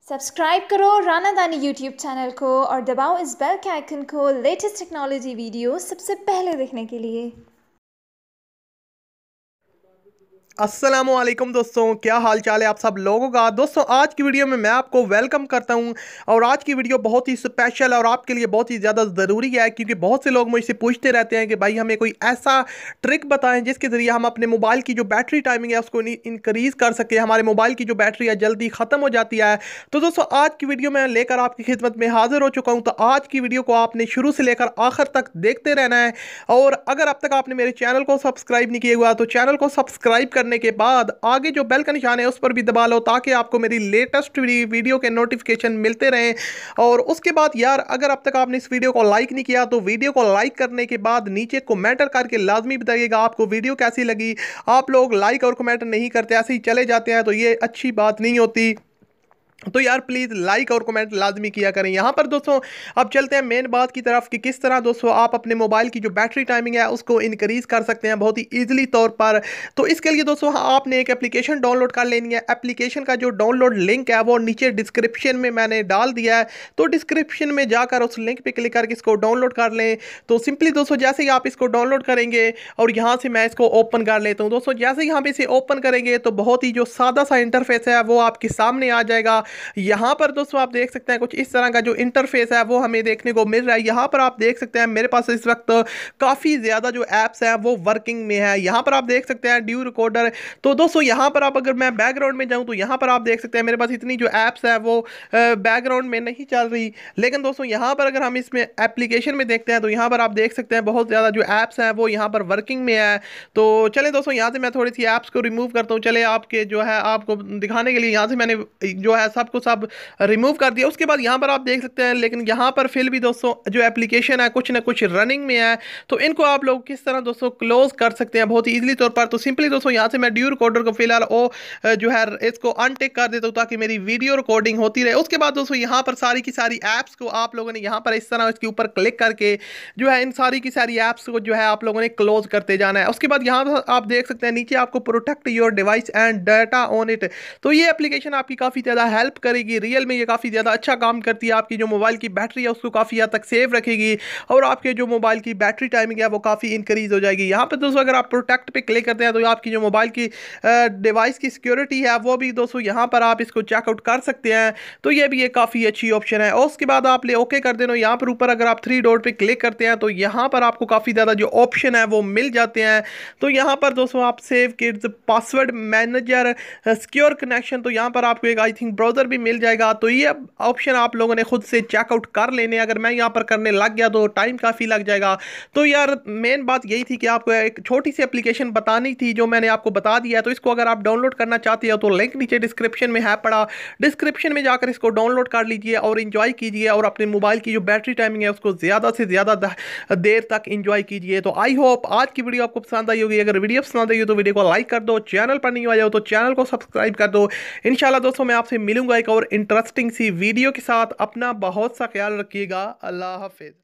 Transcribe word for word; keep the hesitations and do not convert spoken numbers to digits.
Subscribe करो राना दानी YouTube channel को और दबाओ इस बेल के आइकन को लेटेस्ट टेक्नोलॉजी वीडियो सबसे पहले देखने के लिए। अस्सलामुअलैकुम दोस्तों, क्या हाल चाल है आप सब लोगों का। दोस्तों आज की वीडियो में मैं आपको वेलकम करता हूं और आज की वीडियो बहुत ही स्पेशल है और आपके लिए बहुत ही ज़्यादा ज़रूरी है, क्योंकि बहुत से लोग मुझसे पूछते रहते हैं कि भाई हमें कोई ऐसा ट्रिक बताएं जिसके ज़रिए हम अपने मोबाइल की जो बैटरी टाइमिंग है उसको इंक्रीज़ कर सकें। हमारे मोबाइल की जो बैटरी है जल्दी ख़त्म हो जाती है। तो दोस्तों आज की वीडियो में लेकर आपकी खिदमत में हाजिर हो चुका हूँ। तो आज की वीडियो को आपने शुरू से लेकर आखिर तक देखते रहना है और अगर अब तक आपने मेरे चैनल को सब्सक्राइब नहीं किया हुआ तो चैनल को सब्सक्राइब करने के बाद आगे जो बेल का निशान है उस पर भी दबा लो, ताकि आपको मेरी लेटेस्ट वीडियो के नोटिफिकेशन मिलते रहें। और उसके बाद यार अगर अब तक आपने इस वीडियो को लाइक नहीं किया तो वीडियो को लाइक करने के बाद नीचे कमेंट करके लाजमी बताइएगा आपको वीडियो कैसी लगी। आप लोग लाइक और कमेंट नहीं करते, ऐसे ही चले जाते हैं, तो ये अच्छी बात नहीं होती। तो यार प्लीज़ लाइक और कमेंट लाजमी किया करें। यहाँ पर दोस्तों अब चलते हैं मेन बात की तरफ कि किस तरह दोस्तों आप अपने मोबाइल की जो बैटरी टाइमिंग है उसको इंक्रीज़ कर सकते हैं बहुत ही ईजिली तौर पर। तो इसके लिए दोस्तों आपने एक एप्लीकेशन डाउनलोड कर लेनी है। एप्लीकेशन का जो डाउनलोड लिंक है वो नीचे डिस्क्रिप्शन में मैंने डाल दिया है, तो डिस्क्रिप्शन में जाकर उस लिंक पर क्लिक करके इसको डाउनलोड कर लें। तो सिंपली दोस्तों जैसे ही आप इसको डाउनलोड करेंगे और यहाँ से मैं इसको ओपन कर लेता हूँ। दोस्तों जैसे ही यहाँ पे इसे ओपन करेंगे तो बहुत ही जो सादा सा इंटरफेस है वो आपके सामने आ जाएगा। यहाँ पर दोस्तों आप देख सकते हैं कुछ इस तरह का जो इंटरफेस है वो हमें देखने को मिल रहा है। यहाँ पर आप देख सकते हैं मेरे पास इस वक्त काफ़ी ज़्यादा जो ऐप्स हैं वो वर्किंग में है। यहाँ पर आप देख सकते हैं ड्यू रिकॉर्डर। तो दोस्तों यहाँ पर आप अगर मैं बैकग्राउंड में जाऊँ तो यहाँ पर आप देख सकते हैं मेरे पास इतनी जो ऐप्स है वो बैकग्राउंड में नहीं चल रही। लेकिन दोस्तों यहाँ पर अगर हम इसमें एप्लीकेशन में देखते हैं तो यहाँ पर आप देख सकते हैं बहुत ज़्यादा जो ऐप्स हैं वो यहाँ पर वर्किंग में है। तो चले दोस्तों यहाँ से मैं थोड़ी सी ऐप्स को रिमूव करता हूँ। चले आपके जो है आपको दिखाने के लिए यहाँ से मैंने जो है सब कुछ सब रिमूव कर दिया। उसके बाद यहाँ पर आप देख सकते हैं लेकिन यहाँ पर फिर भी दोस्तों जो एप्लीकेशन है कुछ ना कुछ रनिंग में है। तो इनको आप लोग किस तरह दोस्तों क्लोज कर सकते हैं बहुत ही इजीली तौर पर। तो सिंपली दोस्तों यहाँ से मैं ड्यू रिकॉर्डर को फिलहाल ओ जो है इसको अनटिक कर देता हूँ ताकि मेरी वीडियो रिकॉर्डिंग होती रहे। उसके बाद दोस्तों यहाँ पर सारी की सारी ऐप्स को आप लोगों ने यहाँ पर इस तरह इसके ऊपर क्लिक करके जो है इन सारी की सारी ऐप्स को जो है आप लोगों ने क्लोज करते जाना है। उसके बाद यहाँ पर आप देख सकते हैं नीचे आपको protect your device and data on it. तो ये एप्लीकेशन आपकी काफ़ी ज़्यादा हेल्प करेगी। रियल में ये काफ़ी ज़्यादा अच्छा काम करती है। आपकी जो मोबाइल की बैटरी है उसको काफ़ी हद तक सेव रखेगी और आपके जो मोबाइल की बैटरी टाइमिंग है वो काफ़ी इंक्रीज हो जाएगी। यहाँ पर दोस्तों अगर आप प्रोटेक्ट पे क्लिक करते हैं तो आपकी जो मोबाइल की डिवाइस की सिक्योरिटी है वो भी दोस्तों यहाँ पर आप इसको चेकआउट कर सकते हैं। तो ये भी एक काफ़ी अच्छी ऑप्शन है। और उसके बाद आप ले ओके कर देना। यहाँ पर ऊपर अगर आप थ्री डॉट पे क्लिक करते हैं तो यहाँ पर आपको काफ़ी ज़्यादा जो ऑप्शन है वो मिल जाते हैं। तो यहाँ पर दोस्तों आप save kids, password manager, secure connection, तो यहाँ पर आपको एक आई थिंक ब्राउज़र भी मिल जाएगा। तो ये ऑप्शन आप लोगों ने खुद से चेकआउट कर लेने। अगर मैं यहाँ पर करने लग गया तो टाइम काफ़ी लग जाएगा। तो यार मेन बात यही थी कि आपको एक छोटी सी एप्लीकेशन बतानी थी जो मैंने आपको बता दिया है। तो इसको अगर आप डाउनलोड करना चाहते हो तो लिंक नीचे डिस्क्रिप्शन में है पड़ा, डिस्क्रिप्शन में जाकर इसको डाउनलोड कर लीजिए और इन्जॉय कीजिए और अपने मोबाइल की जो बैटरी टाइमिंग है उसको ज़्यादा से ज़्यादा देर तक इंजॉय कीजिए। तो आई होप आज की वीडियो आपको पसंद आई होगी। अगर वीडियो पसंद आई हो तो वीडियो को लाइक कर दो, चैनल पर नहीं आया हो तो चैनल को सब्सक्राइब कर दो। इंशाल्लाह दोस्तों मैं आपसे मिलूंगा एक और इंटरेस्टिंग सी वीडियो के साथ। अपना बहुत सा ख्याल रखिएगा। अल्लाह हाफिज़।